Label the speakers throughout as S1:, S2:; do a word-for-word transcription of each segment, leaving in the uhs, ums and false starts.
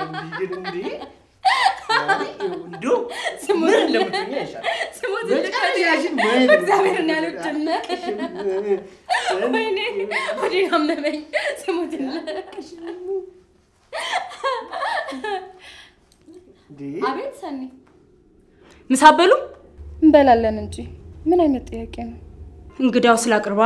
S1: እንዴ እንዴ ምን እንደምትኛ ይሻል
S2: ስሞት ለካያሽን እግዚአብሔር እና ያሉትና ወይኔ ወዲና መመኝ ስሞት ለካሽ ዲ አቤት ሰኒ
S3: ምሳበሉ
S2: እንበላለን እንጂ ምን አይነት ጥያቄ ነው
S3: እንግዳው ስላቅርባ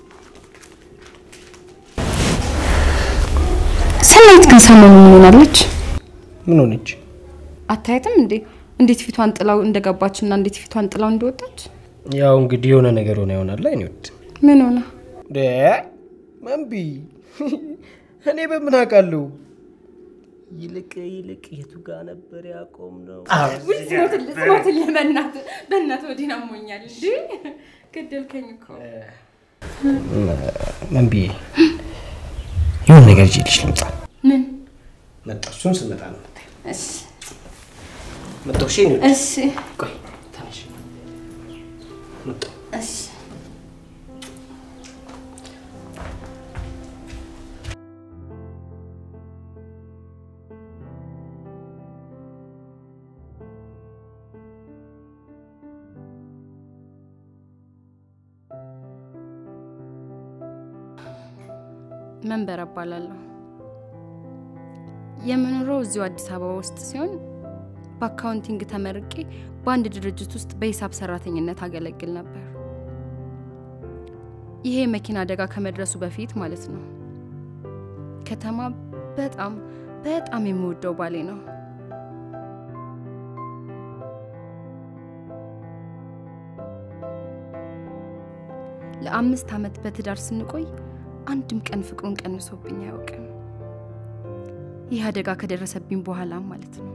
S2: ሰላይት ግን ሰሞኑን ምን ሆናለች
S1: ምን ሆነች
S2: አታይተም እንዴ እንዴት ፊቷን ጥላው እንደገባችና እንዴት ፊቷን ጥላው እንደወጣች
S1: ያው እንግዲህ የሆነ ነገር ሆነ ይሆናል አይኔት
S2: ምን ሆነ
S1: ደ መንቢ እኔ በምን አቃለው ይልቅ ይልቅ የቱ ጋር ነበር ያቆም ነው
S2: ወይስ ሞት ለመናት በእናት ወዲና ሞኛል እንዴ ገደልከኝ እኮ
S1: መንቢ የሆነ ነገር ይልሽ ልምጣ
S2: ምን
S1: መጣሱን ስመጣ ነው
S2: እሺ
S1: መጣሽ ነው
S2: እሺ
S1: ቆይ ታሽ መጣ
S2: እሺ መንበር አባላለሁ የምኖረው እዚሁ አዲስ አበባ ውስጥ ሲሆን በአካውንቲንግ ተመርቄ በአንድ ድርጅት ውስጥ በሂሳብ ሰራተኝነት አገለግል ነበር ይሄ መኪና አደጋ ከመድረሱ በፊት ማለት ነው ከተማ በጣም በጣም የምወደው ባሌ ነው ለአምስት አመት በትዳር ስንቆይ አንድም ቀን ፍቅሩን ቀንሶብኝ አያውቅም ይሄ አደጋ ከደረሰብኝ በኋላ ማለት ነው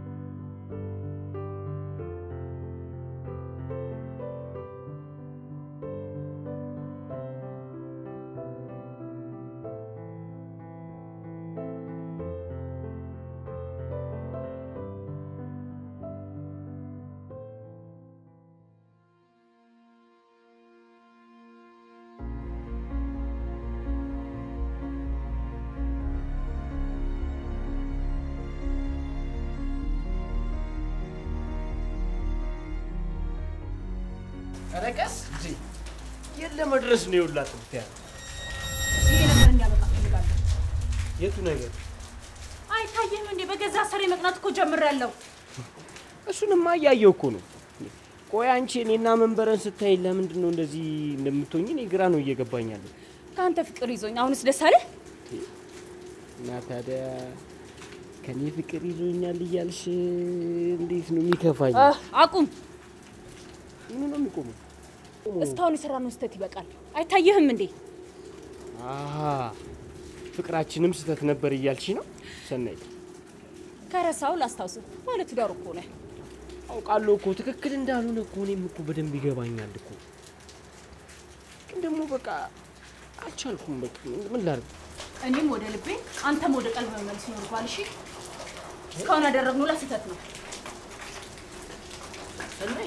S1: አረቀስ ጂ የለ መድረስ ነው ይውላት ብታይ
S3: ይሄ ነገር እንዲያበቃ ፈልጋለሁ
S1: የቱ ነገር
S3: አይታየም እንዴ በገዛ ሰሬ መቅናት እኮ ጀምራለሁ
S1: እሱንማ ያያየው እኮ ነው ቆይ አንቺ እኔና መንበረን ስታይ ለምንድን ነው እንደዚህ እንደምትሆኚ እኔ ግራ ነው እየገባኛል
S3: ካንተ ፍቅር ይዞኝ አሁንስ ደስ አለ
S1: እና ታዲያ ከኔ ፍቅር ይዞኛል ይያልሽ እንዴት ነው የሚከፋኝ
S3: አቁም
S1: ምን ነው የሚቆመው
S3: እስካሁን የሰራነው ስተት ይበቃል አይታየህም እንዴ
S1: አሃ ፍቅራችንም ስተት ነበር ይያልሽ ነው ሰናይ
S3: ከረሳው ላስታውስ ማለት ዳር እኮ ነው
S1: አውቃለሁ እኮ ትክክል እንዳልሆነ እኮ እኔም እኮ በደንብ ይገባኛል እኮ ግን ደግሞ በቃ አልቻልኩም በቃ ምን ላድርግ
S3: እኔም ወደ ልቤ አንተም ወደ ቀልብ መመለስ ይኖርባል እሺ እስካሁን ያደረግነው ለስተት ነው
S1: ሰናይ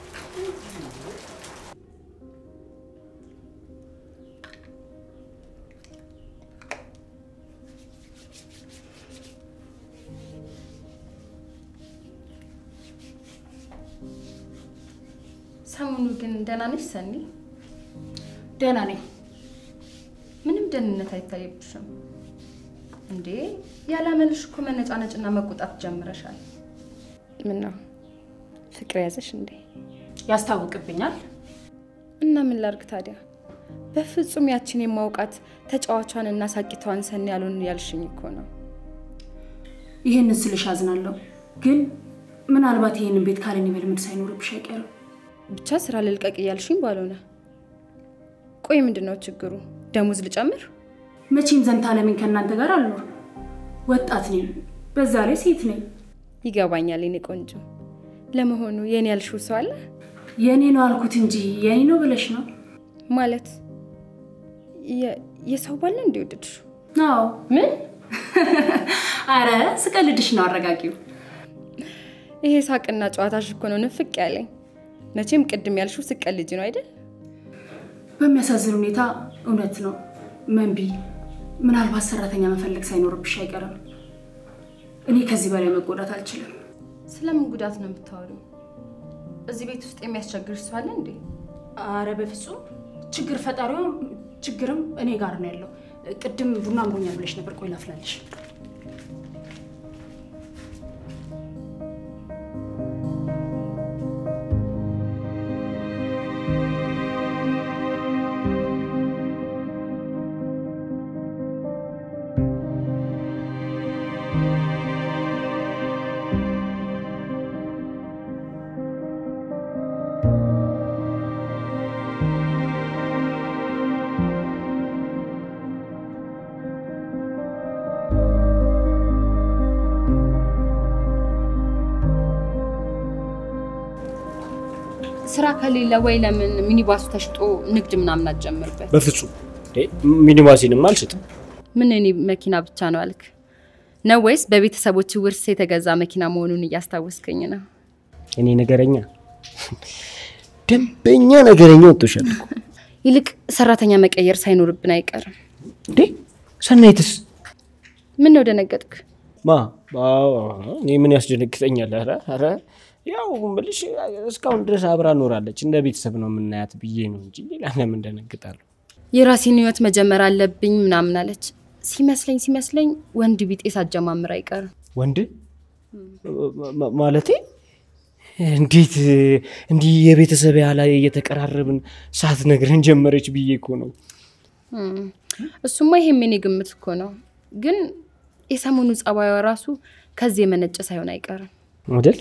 S2: ሰሞኑ ግን ደህና ነሽ ሰኒ
S3: ደህና ነኝ
S2: ምንም ደህንነት አይታየብሽም እንዴ ያላመልሽ እኮ መነጫነጭና መቆጣት ጀምረሻል ምን ነው ፍቅር ያዘሽ እንዴ
S3: ያስታውቅብኛል
S2: እና ምን ላርግ ታዲያ በፍጹም ያቺን የማውቃት ተጫዋቿንና ሳቂቷን ሰኒ ያሉን ያልሽኝ እኮ ነው
S3: ይሄንን ስልሽ አዝናለሁ ግን ምናልባት ይሄንን ቤት ካለኝ መልምድ ሳይኖርብሽ አይቀርም
S2: ብቻ ስራ ልልቀቅ ይያልሽኝ ባልሆነ ቆይ ምንድነው ችግሩ ደሞዝ ልጨምር
S3: መቼም ዘንታለምን ከናንተ ጋር አልኖር ወጣት ነኝ በዛ ላይ ሴት ነኝ
S2: ይገባኛል እኔ ቆንጆ ለመሆኑ የኔ ያልሽው ሰው አለ
S3: የኔ ነው አልኩት እንጂ የኔ ነው ብለሽ ነው
S2: ማለት የሰው ባለ እንደወደድሽ
S3: አዎ ምን አረ ስቀልድሽ ነው አረጋጊው
S2: ይሄ ሳቅና ጨዋታሽ እኮ ነው ንፍቅ ያለኝ መቼም ቅድም ያልሽው ስቀልጂ ነው አይደል
S3: በሚያሳዝን ሁኔታ እውነት ነው መንቢ ምናልባት ሰራተኛ መፈለግ ሳይኖርብሽ አይቀርም እኔ ከዚህ በላይ መጎዳት አልችልም።
S2: ስለምን ጉዳት ነው የምታወሪው? እዚህ ቤት ውስጥ የሚያስቸግርሽ ሰው አለ እንዴ?
S3: አረ በፍጹም ችግር ፈጣሪው ችግርም እኔ ጋር ነው ያለው። ቅድም ቡና አምሮኛል ብለሽ ነበር። ቆይ ላፍላልሽ።
S2: ስራ ከሌለ ወይ ለምን ሚኒባሱ ተሽጦ ንግድ ምናምን አትጀምርበት?
S1: በፍጹም እንዴ ሚኒባሲንም አልሽጥም።
S2: ምን እኔ መኪና ብቻ ነው አልክ ነው ወይስ በቤተሰቦች ውርስ የተገዛ መኪና መሆኑን እያስታወስከኝ ነው?
S1: እኔ ነገረኛ ደንበኛ ነገረኛ ወጥቶሻል።
S2: ይልቅ ሰራተኛ መቀየር ሳይኖርብን አይቀርም።
S1: እንዴ ሰናይትስ
S2: ምን ነው ደነገጥክ?
S1: ማ ባው እኔ ምን ያስደነግጠኛል? አረ አረ ያው ምልሽ እስካሁን ድረስ አብራ ኖራለች እንደ ቤተሰብ ነው የምናያት ብዬ ነው እንጂ ሌላ ለምን እንደነግጣለሁ?
S2: የራሴን ህይወት መጀመር አለብኝ ምናምን አለች። ሲመስለኝ ሲመስለኝ ወንድ ቢጤ ሳጀማምር አይቀርም።
S1: ወንድ ማለቴ እንዴት እንዲ የቤተሰብ ያላ እየተቀራረብን ሳት ነገርን ጀመረች ብዬ እኮ ነው።
S2: እሱማ ይሄም የኔ ግምት እኮ ነው። ግን የሰሞኑ ጸባዩ ራሱ ከዚህ የመነጨ ሳይሆን አይቀርም
S1: አይደል?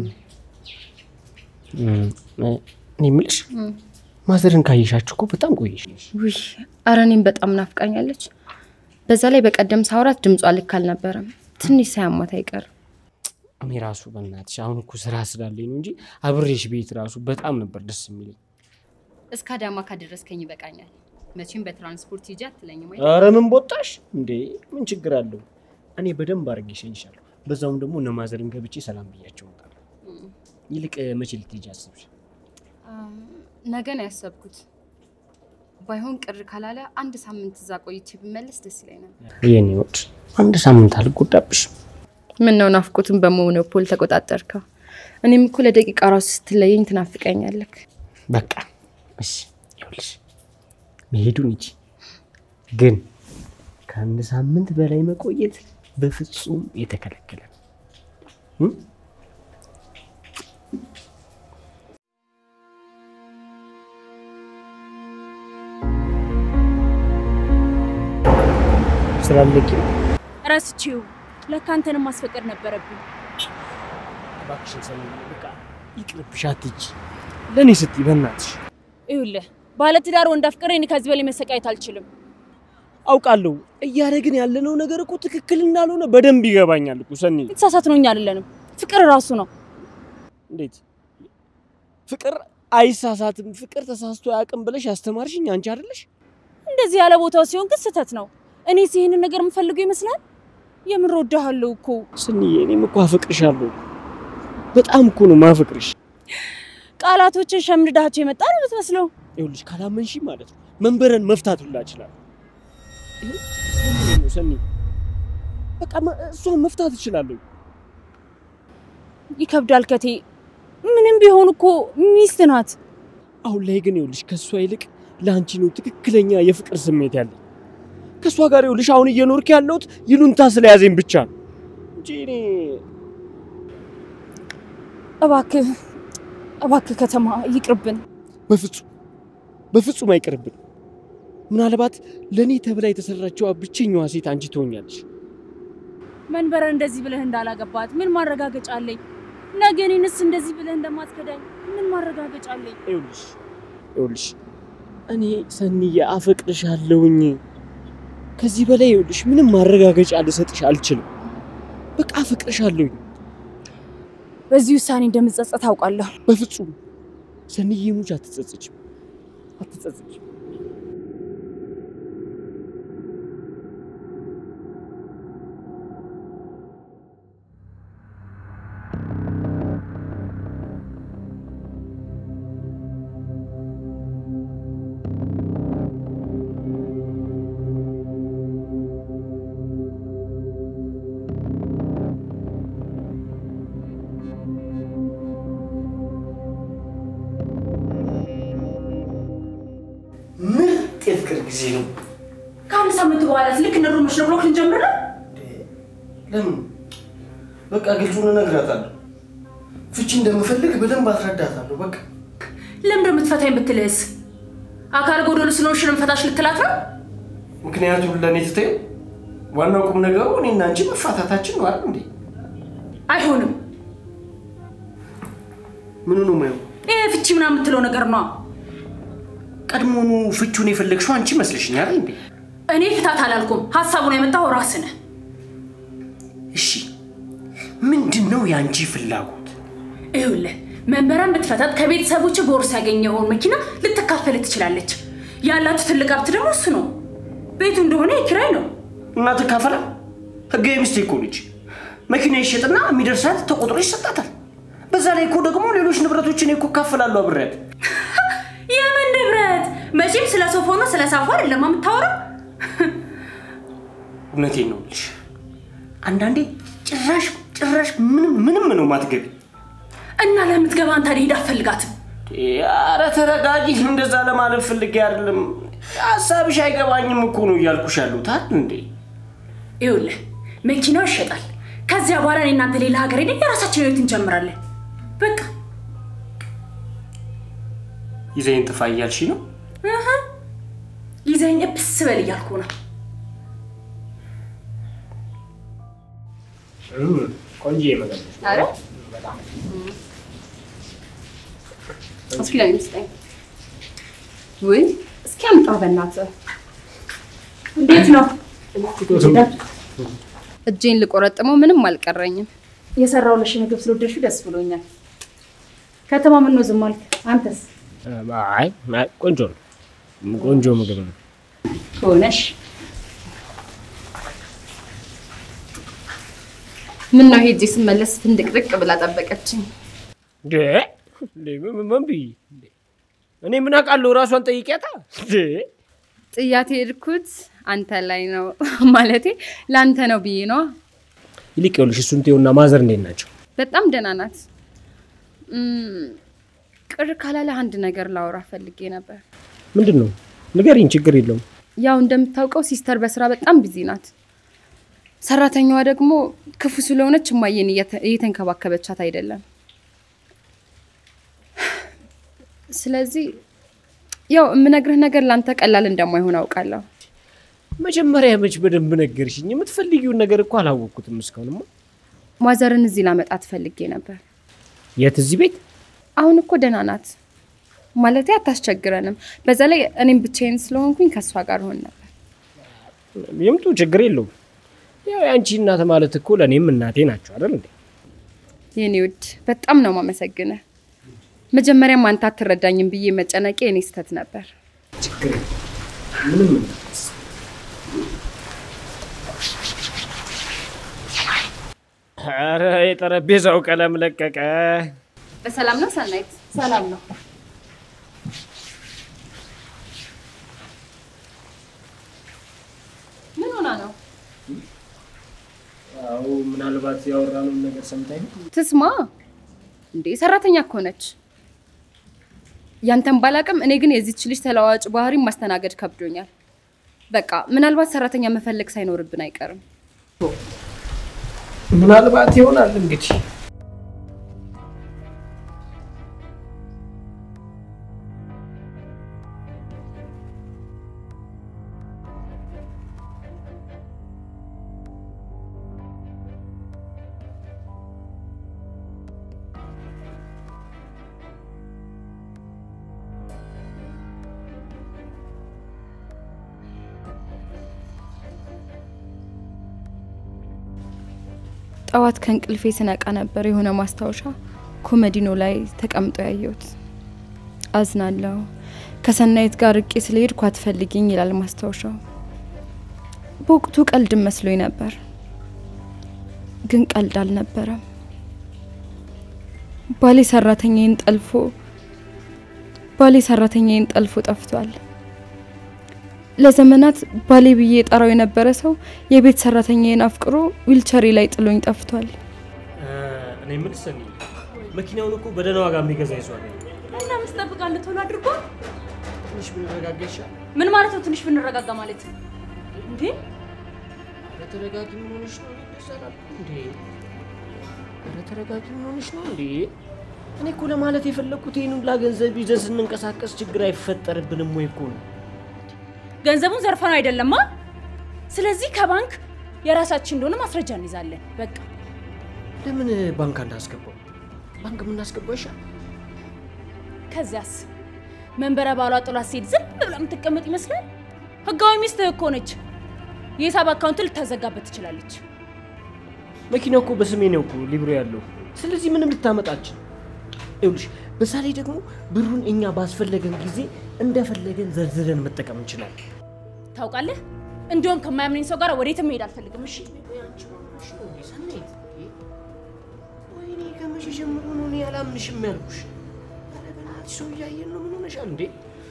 S1: እኔ ምልሽ ማዘርን ካይሻችሁ እኮ በጣም ቆይሽ።
S2: ውይ አረኔም በጣም ናፍቃኛለች። በዛ ላይ በቀደም ሳውራት ድምጿ ልክ አልነበረም። ትንሽ ሳያሟት አይቀርም።
S1: እኔ ራሱ በእናትሽ አሁን እኮ ስራ ስላለኝ ነው እንጂ አብሬሽ ቤት ራሱ በጣም ነበር ደስ የሚለኝ።
S2: እስከ አዳማ ካደረስከኝ ይበቃኛል። መቼም በትራንስፖርት ሂጂ አትለኝም ወይ?
S1: ኧረ ምን ቦጣሽ እንዴ? ምን ችግር አለው? እኔ በደንብ አድርጌ እሸኝሻለሁ። በዛውም ደግሞ እነ ማዘርን ገብቼ ሰላም ብያቸው እወጣለሁ። ይልቅ መቼ ልትሄጂ አስብሽ?
S2: ነገ ነው ያሰብኩት። ባይሆን ቅር ካላለ አንድ ሳምንት እዛ ቆይቼ ብመለስ ደስ ይለኝ ነበር።
S1: የኔ ወድ አንድ ሳምንት አልጎዳብሽ።
S2: ምን ነው ናፍቆቱን በሞኖፖል ተቆጣጠርከው? እኔም እኮ ለደቂቃ ራስ ስትለየኝ ትናፍቀኛለህ።
S1: በቃ እሺ ይኸውልሽ መሄዱን እንጂ ግን ከአንድ ሳምንት በላይ መቆየት በፍጹም የተከለከለ ነው። ስላለቂ
S3: ራስቺው ለካንተን ማስፈቀድ ነበረብኝ።
S1: ባክሽን ሰለኝ በቃ ይቅርብሽ አትጂ። ለኔ ስትይ በእናትሽ
S3: ይኸውልህ ባለትዳር ወንድ አፍቅሬን ከዚህ በላይ መሰቃየት አልችልም።
S1: አውቃለሁ እያደረግን ያለነው ነገር እኮ ትክክል እንዳልሆነ በደንብ ይገባኛል እኮ ሰኒ።
S3: ተሳሳት ነው አይደለም ፍቅር ራሱ ነው።
S1: እንዴት ፍቅር አይሳሳትም? ፍቅር ተሳስቶ ያቅም ብለሽ ያስተማርሽኝ አንቺ አይደለሽ?
S3: እንደዚህ ያለ ቦታው ሲሆን ግን ስተት ነው። እኔ ሲሄን ነገር የምፈልገው ይመስላል? የምር ወደሃለሁ እኮ
S1: ሰኒ። እኔም እኮ አፈቅርሻለሁ። በጣም እኮ ነው ማፈቅርሽ።
S3: ቃላቶችን ሸምድዳቸው የመጣ ነው የምትመስለው።
S1: ይኸውልሽ ካላመንሽ ማለት ነው መንበረን መፍታት ሁላ ይችላል። ይሄ ሰኒ በቃ እሷን መፍታት ይችላል።
S3: ይከብዳል ከቴ። ምንም ቢሆን እኮ ሚስት ናት።
S1: አሁን ላይ ግን ይኸውልሽ ከሷ ይልቅ ላንቺ ነው ትክክለኛ የፍቅር ስሜት ያለኝ። ከሷ ጋር ይኸውልሽ አሁን እየኖርክ ያለውት ይሉንታ ስለያዘኝ ብቻ ነው እንጂ እኔ
S3: እባክህ እባክህ ከተማ ይቅርብን።
S1: በፍጹም በፍጹም አይቀርብን። ምናልባት ለኔ ተብላ የተሰራችው ብቸኛዋ ሴት አንቺ ትሆኛለሽ።
S3: መንበረ እንደዚህ ብለህ እንዳላገባት ምን ማረጋገጫ አለኝ? ነገኔንስ እንደዚህ ብለህ እንደማትከዳኝ ምን ማረጋገጫ አለኝ?
S1: ይኸውልሽ ይኸውልሽ እኔ ሰኒዬ አፈቅርሻለሁኝ። ከዚህ በላይ ይኸውልሽ ምንም ማረጋገጫ ልሰጥሽ አልችልም። በቃ አፈቅርሻለሁኝ።
S3: በዚህ ውሳኔ እንደምጸጸት አውቃለሁ።
S1: በፍጹም ሰኒዬ ሙች አትጸጸችም፣ አትጸጸችም። ፍቅር ጊዜ ነው
S3: ከአንድ ሳምንት በኋላ ልክ እንደሩ መሽለብሎክ ልንጀምር
S1: ለምን በቃ ግልጹን እነግራታለሁ ፍቺ እንደምፈልግ በደንብ አስረዳታለሁ በቃ
S3: ለምን እንደምትፈታኝ ብትልስ አካል ጎዶሎ ስለሆንሽ ነው ፈታሽ ልትላት ነው
S1: ምክንያቱም ለኔ ትተይ ዋናው ቁም ነገሩ እኔና አንቺ መፋታታችን ነው አይደል እንዴ
S3: አይሆንም
S1: ምን ነው ማየው
S3: እህ ፍቺ ምናምን የምትለው ነገር ነው
S1: ቀድሞኑ ፍቹን የፈለግሽው አንቺ መስለሽኝ አይደል እንዴ
S3: እኔ ፍታት አላልኩም ሐሳቡን የመጣው ራስ ነህ
S1: እሺ ምንድነው ያንቺ ፍላጎት
S3: ይኸውልህ መንበራን ብትፈታት ከቤተሰቦች ቦርስ ያገኘው መኪና ልትካፈል ትችላለች ያላችሁ ትልቅ ሀብት ደግሞ እሱ ነው ቤቱ እንደሆነ ይክራይ ነው
S1: እና ተካፈለ ህጋዊ ሚስቴክ ልጅ መኪና ይሸጥና የሚደርሳት ተቆጥሮ ይሰጣታል በዛ ላይ እኮ ደግሞ ሌሎች ንብረቶችን እኮ ካፈላሉ አብረት
S3: የምን ንብረት መቼም ስለ ሶፎና ስለ ሳፋ አይደለም የምታወራው
S1: እውነቴን ነው ልጅ አንዳንዴ ጭራሽ ጭራሽ ምንም ምንም ነው ማትገቢ
S3: እና ለምትገባ አንተ ሄዳ ፈልጋት
S1: ያረ ተረጋጊ እንደዛ ለማለት ፈልጌ አይደለም ሐሳብሽ አይገባኝም እኮ ነው ያልኩሽ ያሉት አይደል እንዴ
S3: ይኸውልህ መኪናው ይሸጣል ከዚያ በኋላ እኔ እናንተ ሌላ ሀገር ሄደን የራሳችንን ህይወት እንጀምራለን በቃ
S1: ይዘኝ ጥፋ እያልሽ ነው
S3: አሃ ይዘኝ እብስ በል እያልኩ ነው
S1: ቆንጆ ይመጣል
S2: አረ በጣም እስኪ ላይ ምስጠኝ ወይ እስኪ አምጣው በእናትህ
S3: እንዴት ነው
S2: እጄን ልቆረጥመው ምንም አልቀረኝም
S3: የሰራውልሽ ምግብ ስለወደድሽ ደስ ብሎኛል ከተማ ምን ነው ዝም አልክ አንተስ
S1: አይ ቆንጆ ነው ቆንጆ ምግብ ነው
S3: ሆነሽ
S2: ምን ነው ሄጄ ስመለስ ፍንድቅድቅ ብላ ጠበቀችኝ
S1: ደ ምን ቢ እኔ ምን አውቃለሁ ራሷን ጠይቂያታ ደ
S2: ጥያቴ ሄድኩት አንተ ላይ ነው ማለቴ ላንተ ነው ብዬ ነው
S1: ይልቀውልሽ እሱን ተውና ማዘር እንዴት ናቸው
S2: በጣም ደህና ናት ቅር ካላለ አንድ ነገር ላወራ ፈልጌ ነበር
S1: ምንድነው ንገሪኝ ችግር የለውም
S2: ያው እንደምታውቀው ሲስተር በስራ በጣም ቢዚ ናት ሰራተኛዋ ደግሞ ክፉ ስለሆነች ማየን እየተንከባከበቻት አይደለም ስለዚህ ያው የምነግርህ ነገር ላንተ ቀላል እንደማይሆን አውቃለሁ
S1: መጀመሪያ መች በደንብ ነገርሽኝ የምትፈልጊው ነገር እኮ አላወቅኩትም እስካሁንማ
S2: ማዘርን እዚህ ላመጣት ፈልጌ ነበር
S1: የት እዚህ ቤት
S2: አሁን እኮ ደህና ናት ማለቴ አታስቸግረንም በዛ ላይ እኔም ብቻዬን ስለሆንኩኝ ከሷ ጋር ሆነ ነበር
S1: የምጡ ችግር የለውም ያው ያንቺ እናት ማለት እኮ ለኔም እናቴ ናቸው አይደል እንዴ
S2: የኔ ውድ በጣም ነው ማመሰግነህ መጀመሪያም አንተ አትረዳኝም ብዬ መጨነቄ እኔ ስተት ነበር
S1: ችግር ምንም አረ የጠረጴዛው ቀለም ለቀቀ
S2: በሰላም ነው ሰናይት
S3: ሰላም ነው
S2: ምን ሆና ነው
S1: አው ምናልባት ያወራነው ነገር ሰምታይ
S2: ትስማ እንዴ ሰራተኛ እኮ ነች ያንተን ባላቀም እኔ ግን የዚህች ልጅ ተለዋዋጭ ባህሪ ማስተናገድ ከብዶኛል በቃ ምናልባት ሰራተኛ መፈለግ ሳይኖርብን አይቀርም
S1: ምናልባት ይሆናል እንግዲህ
S2: ጠዋት ከንቅልፌ ስነቃ ነበር የሆነ ማስታወሻ ኮሜዲኖ ላይ ተቀምጦ ያየሁት አዝናለሁ ከሰናይት ጋር ርቄ ስለሄድኩ አትፈልጊኝ ይላል ማስታወሻው በወቅቱ ቀልድ መስሎኝ ነበር ግን ቀልድ አልነበረም ባሌ ሰራተኛዬን ጠልፎ ባሌ ሰራተኛዬን ጠልፎ ጠፍቷል ለዘመናት ባሌ ብዬ ጠራው የነበረ ሰው የቤት ሰራተኛዬን አፍቅሮ ዊልቸሪ ላይ ጥሎኝ ጠፍቷል
S1: እኔ ምን ሰሚ መኪናውን እኮ በደህና ዋጋ የሚገዛ ይዟል
S3: እና ምን ተጠብቃለህ ቶሎ አድርጎ
S1: ትንሽ ምን ረጋጋሽ
S3: ምን ማለት ነው ትንሽ ብንረጋጋ ማለት እንዴ
S1: ተረጋጊ ምን ሆነሽ ነው እንደሰራል እንዴ አረ ተረጋጊ ምን ሆነሽ ነው እንዴ እኔ እኮ ለማለት የፈለኩት ይሄን ሁላ ገንዘብ ይዘን ስንንቀሳቀስ ችግር አይፈጠርብንም ወይ እኮ ነው
S3: ገንዘቡን ዘርፈን አይደለማ ስለዚህ ከባንክ የራሳችን እንደሆነ ማስረጃ እንይዛለን በቃ
S1: ለምን ባንክ እንዳስገባው ባንክ ምን እናስገባው ይሻል
S3: ከዛስ መንበረ ባሏ ጥሏት ሲሄድ ዝም ብላ የምትቀመጥ ይመስላል ህጋዊ ሚስት እኮ ነች የሂሳብ አካውንት ልታዘጋበት ትችላለች
S1: መኪናው እኮ በስሜ ነው እኮ ሊብሮ ያለው ስለዚህ ምንም ልታመጣችን ይኸውልሽ በዛ ላይ ደግሞ ብሩን እኛ ባስፈለገን ጊዜ እንደፈለገን ዘርዝረን መጠቀም እንችላለን
S3: ታውቃለህ እንደውም ከማያምነኝ ሰው ጋር ወዴትም መሄድ አልፈልግም እሺ
S1: አንቺ ምንሽ ነው ሰኔት ወይኔ ከመቼ ጀምሮ ነው እኔ ያላምንሽም ያልኩሽ አለበናት ሰው ያየን ነው ምን ሆነሻል እንዴ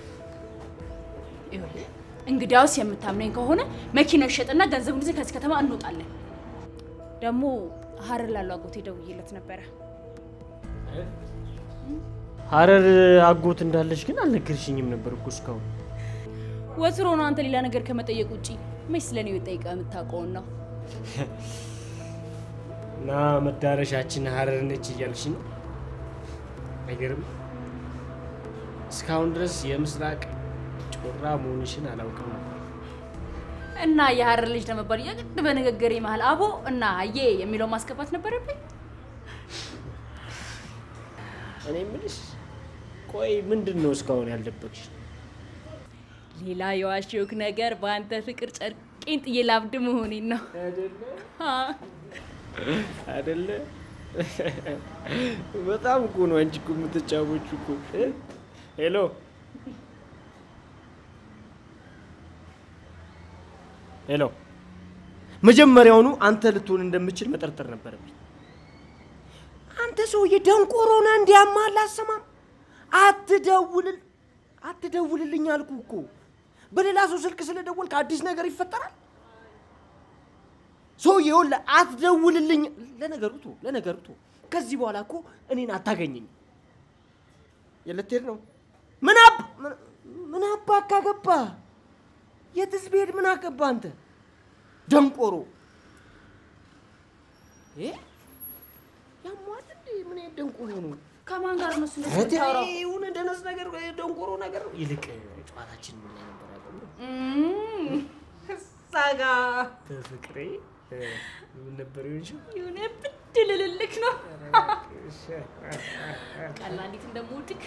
S3: ይኸውልህ እንግዲያውስ የምታምነኝ ከሆነ መኪናው ይሸጥና ገንዘቡን ይዘን ከዚህ ከተማ እንወጣለን ደግሞ ሐረር ላለው አጎቴ ደውዬለት ነበር
S1: ሐረር አጎት እንዳለሽ ግን አልነገርሽኝም ነበር እኮ እስካሁን
S3: ወትሮ ነው አንተ ሌላ ነገር ከመጠየቅ ውጪ መስለኔው ይጠይቃ የምታውቀው ነው
S1: ና መዳረሻችን ሐረር ነች እያልሽ ነው አይገርም እስካሁን ድረስ የምስራቅ ጮራ መሆንሽን አላውቅም ነበር
S3: እና የሐረር ልጅ ለመባል የግድ በንግግር ይማል አቦ እና አዬ የሚለው ማስገባት ነበርብኝ
S1: እኔ ምንስ ቆይ ምንድነው እስካሁን ያልደበቅሽ
S3: ሌላ የዋሽውክ ነገር በአንተ ፍቅር ጨርቄን ጥዬ ላብድ መሆኔን ነው
S1: አይደለ አይደለ በጣም እኮ ነው አንቺ እኮ የምትጫወቹ እኮ ሄሎ ሄሎ መጀመሪያውኑ አንተ ልትሆን እንደምችል መጠርጠር ነበርብኝ አንተ ሰውዬ ደንቆሮና እንዲያማል አሰማም አትደውልል አትደውልልኝ አልኩ እኮ በሌላ ሰው ስልክ ስለደወልክ አዲስ ነገር ይፈጠራል ሰውዬው አትደውልልኝ ለነገሩቱ ለነገሩቱ ከዚህ በኋላ እኮ እኔን አታገኘኝ የለቴር ነው ምን አብ ምን አባ ካገባ የትስ ቤት ምን አገባ አንተ ደንቆሮ እ ያሟል እንዴ ምን ደንቆሮ ነው
S3: ከማን ጋር ነው ስለታወራው
S1: ይሁን እንደነስ ነገር ደንቆሮ ነገር ይልቅ ጨዋታችን ምን ላይ ነበር ያለው
S3: እም ሳጋ
S1: ፍቅሬ ምን ነበር ይሁን
S3: ይሁን ብድልልልክ ነው ቀላሊት እንደሞድክ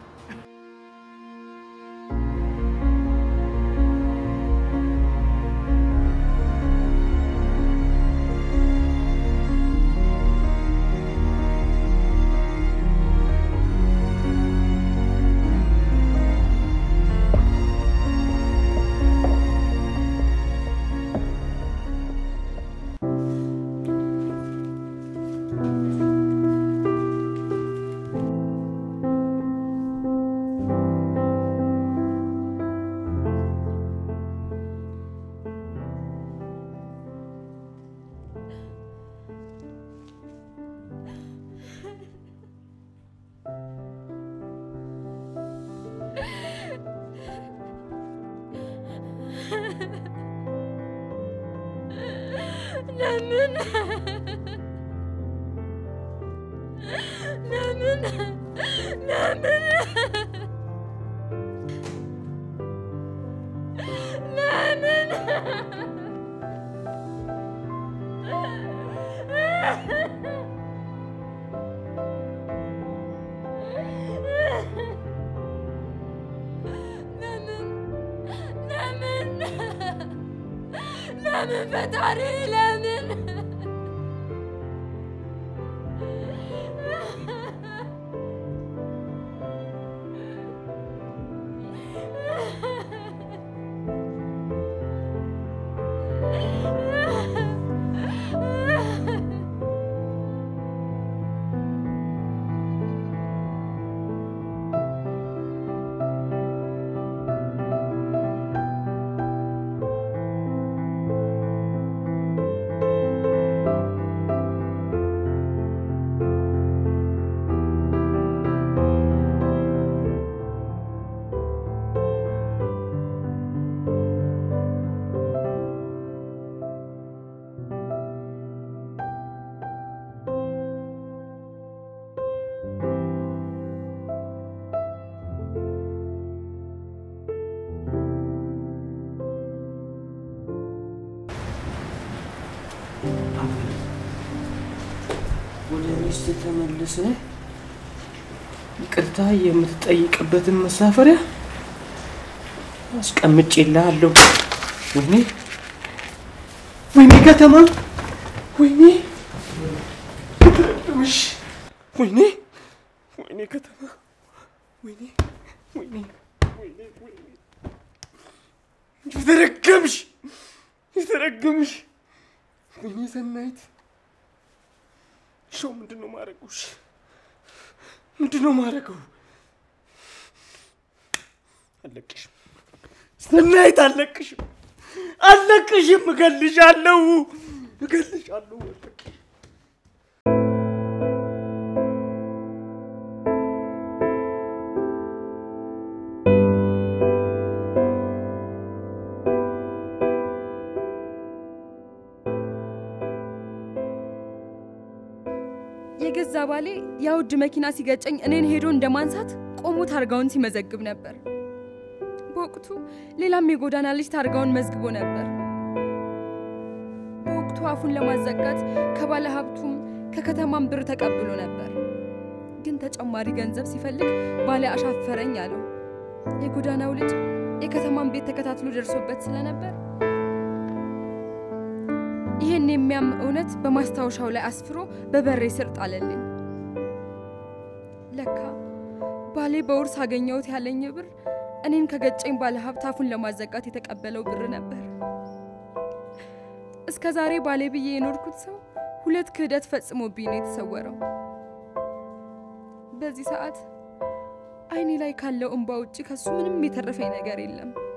S3: ለምን ለምን ለምን ለምን ለምን ፈጣሪ ለምን
S1: ወደ ሚስት ተመልሰህ ይቅርታ የምትጠይቅበትን መሳፈሪያ አስቀምጬልሃለሁ። ወይኔ ወይኔ ከተማ ወይኔ ምሽ ወይኔ ወይኔ ከተማ ወይኔ ወይኔ ወይኔ ወይኔ ይተረገምሽ ይተረገምሽ ወይኔ ሰናይት ሾው ምንድነው ማረጉሽ ምንድነው ማረጉ አለቅሽ ሰናይት አለቅሽ አለቅሽም እገልሻለሁ እገልሻለሁ
S2: የገዛ ባሌ ያውድ መኪና ሲገጨኝ እኔን ሄዶ እንደማንሳት ቆሞ ታርጋውን ሲመዘግብ ነበር። በወቅቱ ሌላም የጎዳና ልጅ ታርጋውን መዝግቦ ነበር። በወቅቱ አፉን ለማዘጋት ከባለ ሀብቱም ከከተማም ብር ተቀብሎ ነበር። ግን ተጨማሪ ገንዘብ ሲፈልግ ባለ አሻፈረኝ አለው። የጎዳናው ልጅ የከተማን ቤት ተከታትሎ ደርሶበት ስለነበር ይሄን የሚያም እውነት በማስታወሻው ላይ አስፍሮ በበሬ ስር ጣለልኝ። ለካ ባሌ በውርስ አገኘሁት ያለኝ ብር እኔን ከገጨኝ ባለ ሀብት አፉን ለማዘጋት የተቀበለው ብር ነበር። እስከ ዛሬ ባሌ ብዬ የኖርኩት ሰው ሁለት ክህደት ፈጽሞብኝ ነው የተሰወረው። በዚህ ሰዓት አይኔ ላይ ካለው እንባ ውጪ ከሱ ምንም የተረፈኝ ነገር የለም።